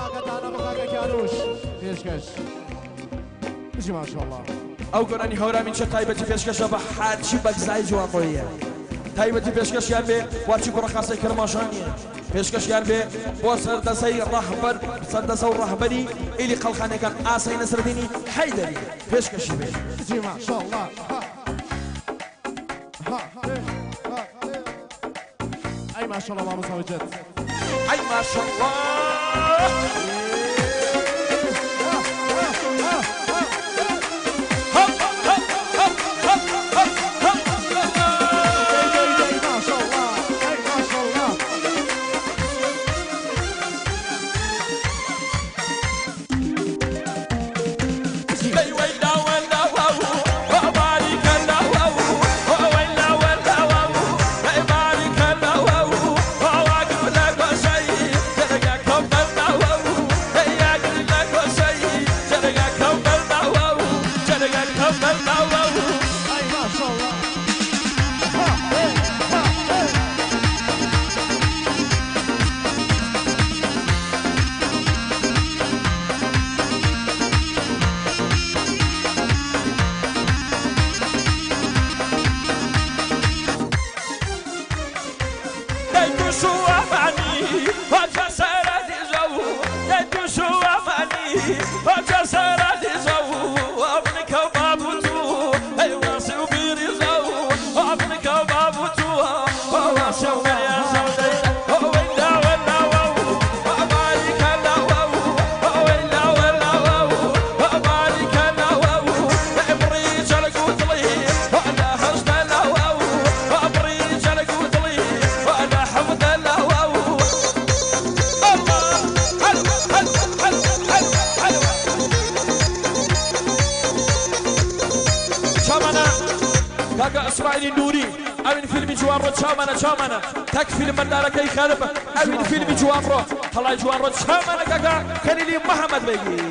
قاقتانا بخاك كانوش بيشكش بجي ما شاء الله او گرانی هورا من چه تایبتی پیشکش با حد چی بگزای جوان قویه تایبتی پیشکش یان به وارچی کرا خاصه کرماشانیه پیشکش یان به با سردسای رهبر سردسای رهبری ایلی قلخانه کن آسای نصرالدینی حیدری پیشکشی به بجي ما شاء الله اي ما شاء الله بابا صوجت ای ما شاء الله اسماعيل النوري أمين فيلم جوان شامنا تكفي من دارك أي خالفة أمين فيلم جوان رو هلا جوان شامنا كاكا خليلي محمد بيجي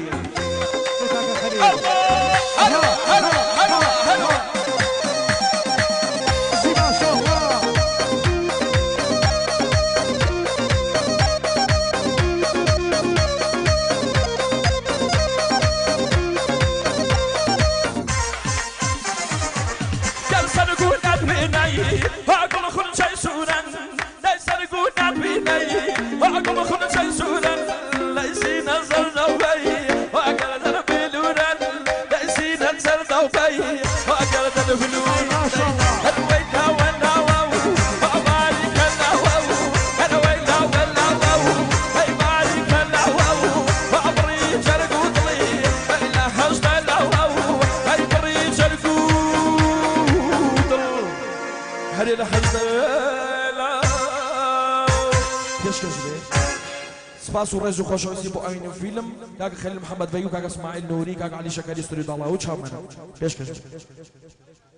سپاس و رز و خوشحالی با این فیلم کاک خلیل محمد ویو کاک اسماعیل نوری کاک علی شکری استودیو الله و چامن پیش کش